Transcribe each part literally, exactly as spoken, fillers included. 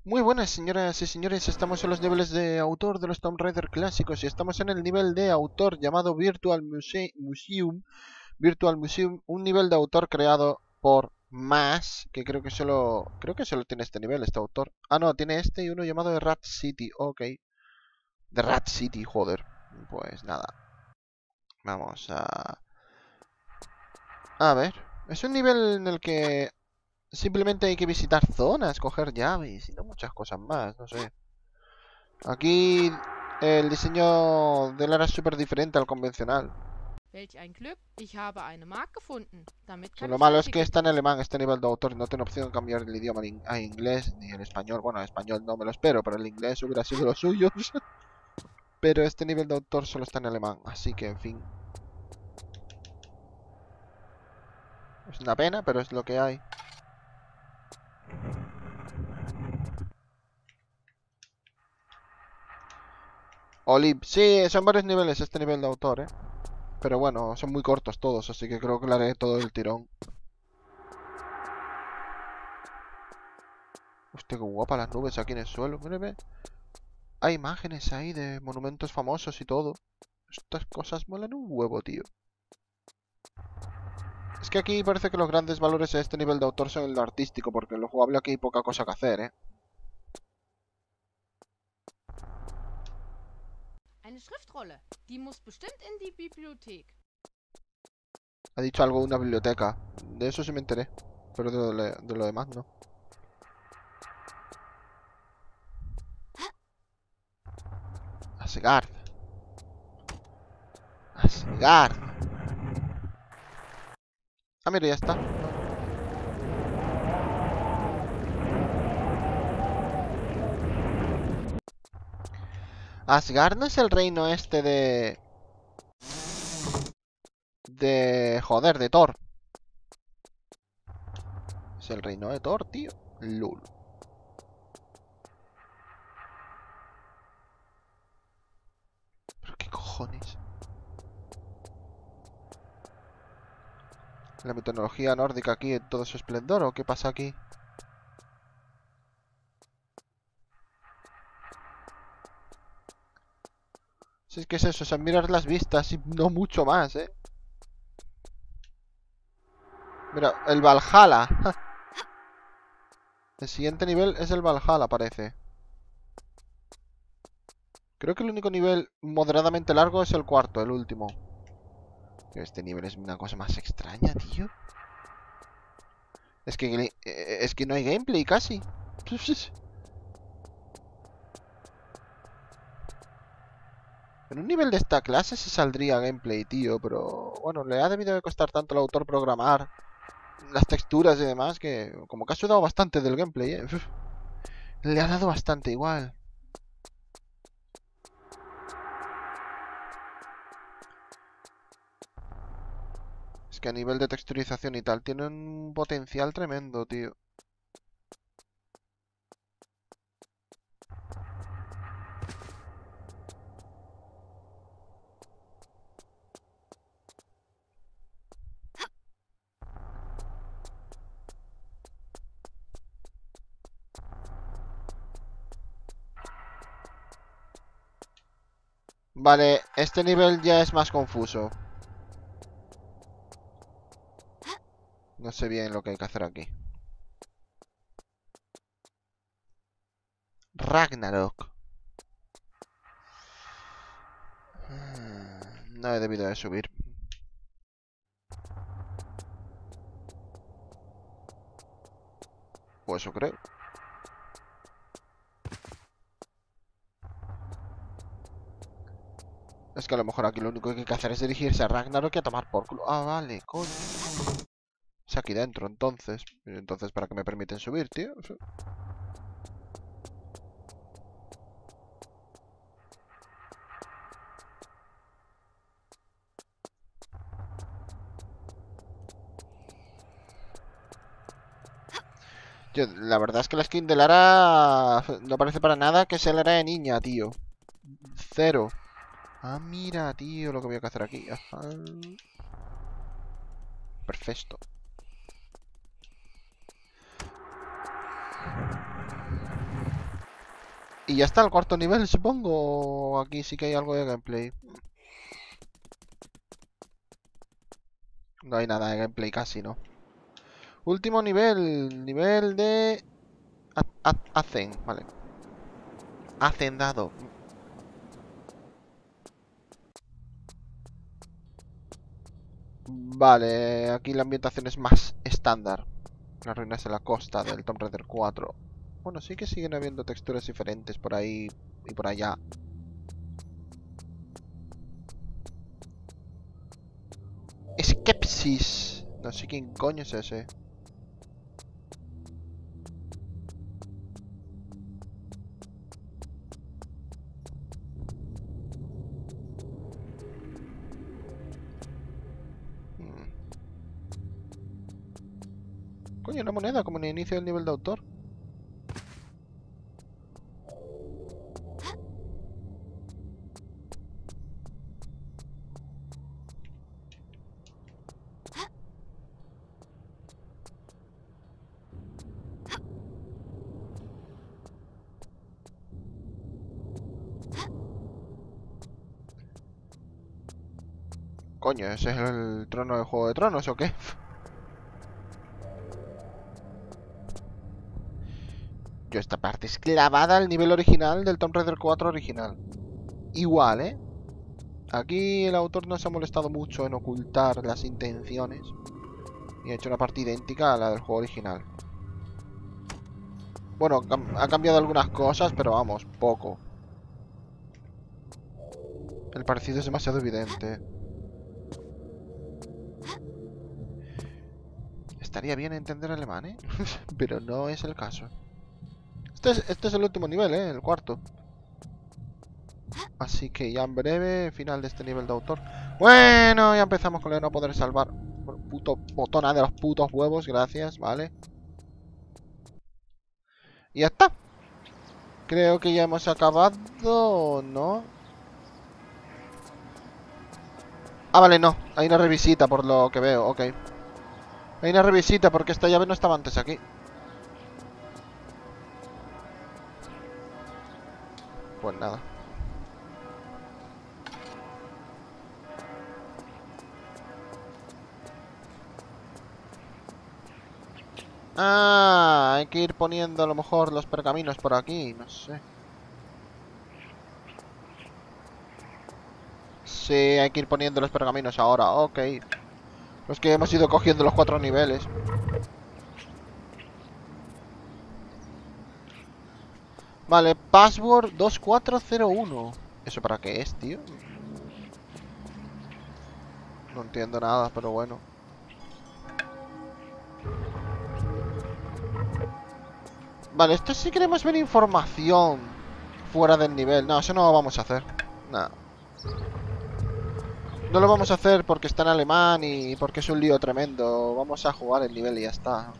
Muy buenas, señoras y señores, estamos en los niveles de autor de los Tomb Raider clásicos y estamos en el nivel de autor llamado Virtual Muse Museum. Virtual Museum, un nivel de autor creado por Más, que creo que solo creo que solo tiene este nivel, este autor. Ah, no, tiene este y uno llamado The Rat City, ok. The Rat City, joder. Pues nada. Vamos a... A ver. Es un nivel en el que simplemente hay que visitar zonas, coger llaves y no muchas cosas más, no sé. Aquí el diseño del ara es súper diferente al convencional. Welch ein Glück, ich habe eine Mark gefunden. Damit kann Lo ich malo ein es que Ticket está en kaufen. alemán este nivel de autor y no tiene opción de cambiar el idioma a inglés ni el español. Bueno, el español no me lo espero, pero el inglés hubiera sido lo suyo. Pero este nivel de autor solo está en alemán, así que en fin. Es una pena, pero es lo que hay. Olive, sí, son varios niveles este nivel de autor, eh. Pero bueno, son muy cortos todos, así que creo que lo haré todo el tirón. Hostia, qué guapa las nubes aquí en el suelo, mírame. Hay imágenes ahí de monumentos famosos y todo. Estas cosas molan un huevo, tío. Es que aquí parece que los grandes valores de este nivel de autor son el artístico, porque en lo jugable aquí hay poca cosa que hacer, ¿eh? Eine Schriftrolle. Die muss bestimmt in die Bibliothek. Ha dicho algo de una biblioteca. De eso sí me enteré. Pero de lo, de- de lo demás no. Asgard. Asgard. Ah, mira, ya está. Asgard no es el reino este de... De... Joder, de Thor. Es el reino de Thor, tío. Lul. ¿Pero qué cojones? ¿La mitología nórdica aquí en todo su esplendor o qué pasa aquí? Si es que es eso, o sea, mirar las vistas y no mucho más, ¿eh? Mira, el Valhalla. El siguiente nivel es el Valhalla, parece. Creo que el único nivel moderadamente largo es el cuarto, el último. Este nivel es una cosa más extraña, tío. Es que, es que no hay gameplay casi. En un nivel de esta clase se saldría gameplay, tío. Pero bueno, le ha debido de costar tanto al autor programar las texturas y demás que como que ha sudado bastante del gameplay, ¿eh? Le ha dado bastante igual. Es que a nivel de texturización y tal, tiene un potencial tremendo, tío. Vale, este nivel ya es más confuso. No sé bien lo que hay que hacer aquí. Ragnarok. No he debido de subir. O eso creo. Es que a lo mejor aquí lo único que hay que hacer es dirigirse a Ragnarok y a tomar por culo. Ah, vale, coño. Es aquí dentro, entonces. Entonces, ¿para qué me permiten subir, tío? Yo, la verdad es que la skin de Lara no parece para nada que sea Lara de niña, tío. Cero. Ah, mira, tío, lo que voy a hacer aquí. Ajá. Perfecto. Y ya está el cuarto nivel, supongo. Aquí sí que hay algo de gameplay. No hay nada de gameplay casi, ¿no? Último nivel. Nivel de... Hacen, vale. Hacendado. Vale, aquí la ambientación es más estándar. Las ruinas de la costa del Tomb Raider cuatro. Bueno, sí que siguen habiendo texturas diferentes por ahí y por allá. Skepsis. No sé quién coño es ese. Hmm. Coño, una moneda como en el inicio del nivel de autor. Coño, ¿ese es el trono de Juego de Tronos o qué? Yo esta parte es clavada al nivel original del Tomb Raider cuatro original. Igual, ¿eh? Aquí el autor no se ha molestado mucho en ocultar las intenciones. Y ha hecho una parte idéntica a la del juego original. Bueno, ha cambiado algunas cosas, pero vamos, poco. El parecido es demasiado evidente. Estaría bien entender alemán, ¿eh? Pero no es el caso. Este es, este es el último nivel, ¿eh? El cuarto. Así que ya en breve, final de este nivel de autor. Bueno, ya empezamos con el no poder salvar. Puto botona de los putos huevos, gracias, vale. Y ya está. Creo que ya hemos acabado, ¿no? Ah, vale, no. Hay una revisita por lo que veo, ok. Hay una revisita porque esta llave no estaba antes aquí. Pues nada. Ah, hay que ir poniendo a lo mejor los pergaminos por aquí, no sé. Sí, hay que ir poniendo los pergaminos ahora, ok. Los que hemos ido cogiendo los cuatro niveles. Vale, password dos cuatro cero uno. ¿Eso para qué es, tío? No entiendo nada, pero bueno. Vale, esto sí queremos ver información fuera del nivel. No, eso no lo vamos a hacer. No. No lo vamos a hacer porque está en alemán y porque es un lío tremendo. Vamos a jugar el nivel y ya está.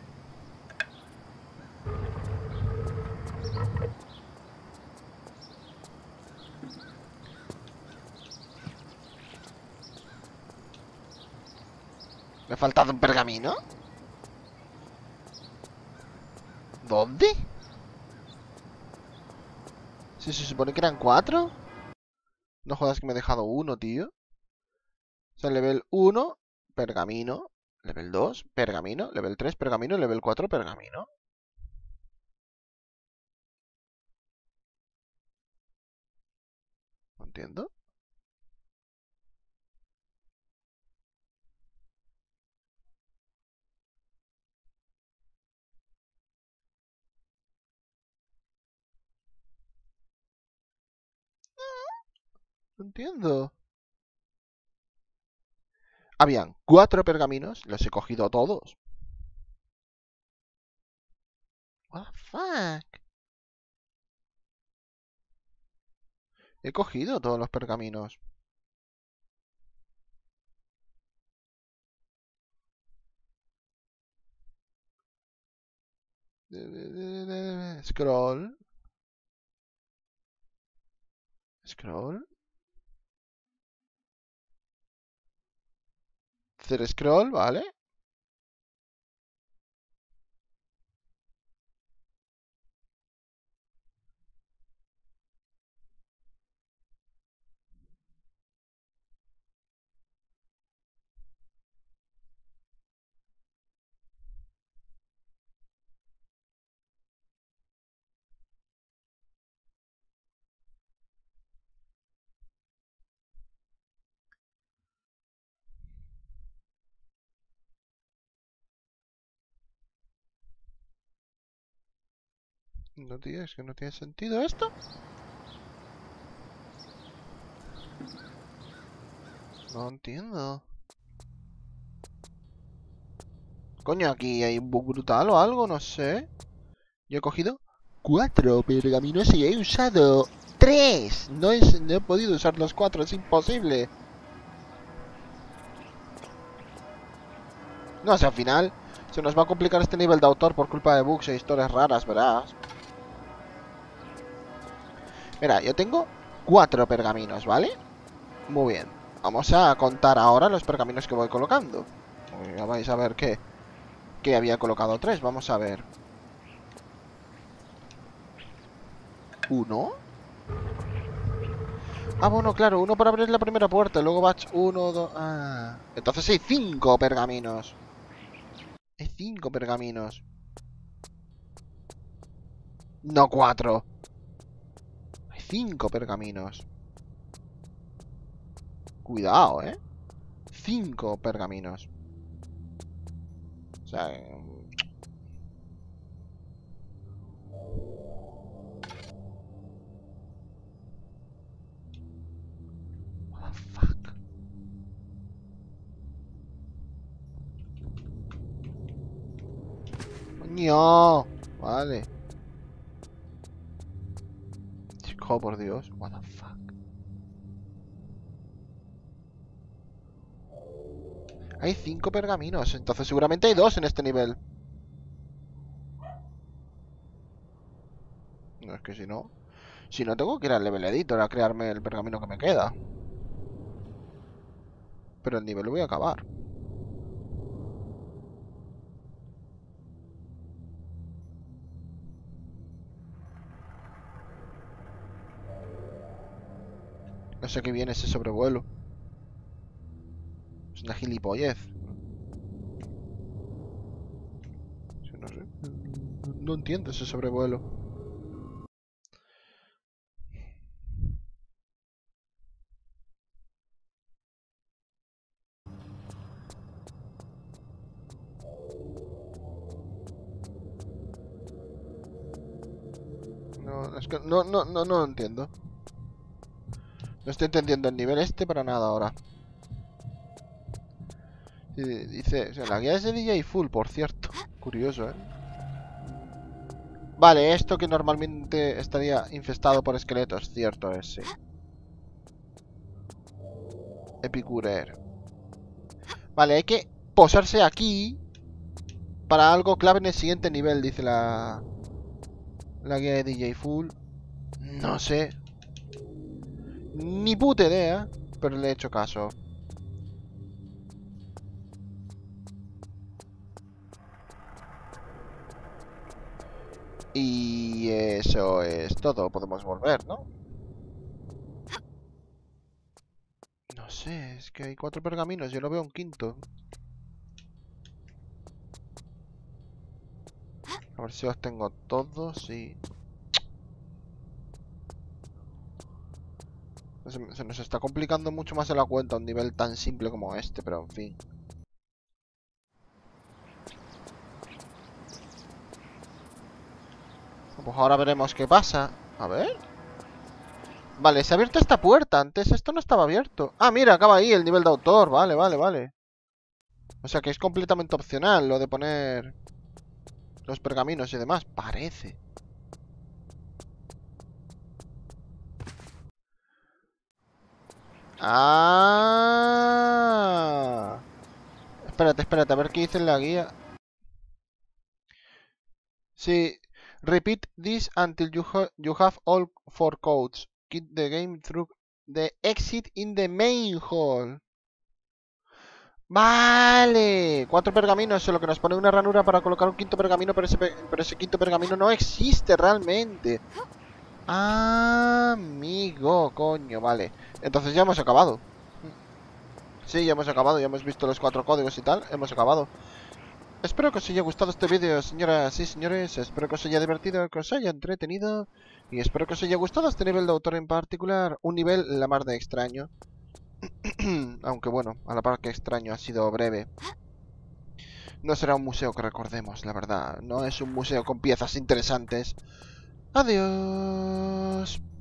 ¿Me ha faltado un pergamino? ¿Dónde? ¿Si se supone que eran cuatro? No jodas que me he dejado uno, tío. O sea, level uno, pergamino. Level dos, pergamino. Level tres, pergamino. Level cuatro, pergamino. No entiendo. No entiendo. Habían cuatro pergaminos. Los he cogido todos. What the fuck? He cogido todos los pergaminos. Scroll. Scroll. Hacer scroll, ¿vale? No, tío, es que no tiene sentido esto. No entiendo. Coño, aquí hay un bug brutal o algo, no sé. Yo he cogido cuatro pergaminos y he usado tres. No, es, no he podido usar los cuatro, es imposible. No sé, al final se nos va a complicar este nivel de autor por culpa de bugs e historias raras, verás. Mira, yo tengo cuatro pergaminos, ¿vale? Muy bien. Vamos a contar ahora los pergaminos que voy colocando. Ya vais a ver que, que había colocado tres. Vamos a ver. ¿Uno? Ah, bueno, claro, uno para abrir la primera puerta. Luego batch uno, dos... Ah. Entonces hay cinco pergaminos. Hay cinco pergaminos. No cuatro. Hay cinco pergaminos. Cuidado, ¿eh? Cinco pergaminos. O sea... What the fuck? ¡Coño! Vale. Chico, por Dios. What the fuck? Hay cinco pergaminos. Entonces seguramente hay dos en este nivel. No, es que si no... Si no, tengo que ir al level editor a crearme el pergamino que me queda. Pero el nivel lo voy a acabar. No sé qué viene ese sobrevuelo. Es una gilipollez. No sé. No entiendo ese sobrevuelo. No, es que no, no, no, no lo entiendo. No estoy entendiendo el nivel este para nada ahora. Sí, dice, o sea, la guía es de D J Full, por cierto. Curioso, ¿eh? Vale, esto que normalmente estaría infestado por esqueletos, cierto es, sí. Epicurer. Vale, hay que posarse aquí para algo clave en el siguiente nivel, dice la... La guía de D J Full. No sé. Ni puta idea, pero le he hecho caso. Y eso es todo. Podemos volver, ¿no? No sé, es que hay cuatro pergaminos. Yo no veo un quinto. A ver si los tengo todos y... Se, se nos está complicando mucho más en la cuenta un nivel tan simple como este, pero en fin. Pues ahora veremos qué pasa. A ver. Vale, se ha abierto esta puerta. Antes esto no estaba abierto. Ah, mira, acaba ahí el nivel de autor. Vale, vale, vale. O sea que es completamente opcional lo de poner los pergaminos y demás. Parece. Ah. Espérate, espérate, a ver qué dice en la guía. Sí. Repeat this until you, ha you have all four codes. Keep the game through the exit in the main hall. Vale. Cuatro pergaminos, solo que nos pone una ranura para colocar un quinto pergamino, pero ese, pe pero ese quinto pergamino no existe realmente. Ah, amigo, coño, vale. Entonces ya hemos acabado. Sí, ya hemos acabado, ya hemos visto los cuatro códigos y tal, hemos acabado. Espero que os haya gustado este vídeo, señoras y señores. Espero que os haya divertido, que os haya entretenido. Y espero que os haya gustado este nivel de autor en particular. Un nivel la mar de extraño. Aunque bueno, a la par que extraño ha sido breve. No será un museo que recordemos, la verdad. No es un museo con piezas interesantes. Adiós.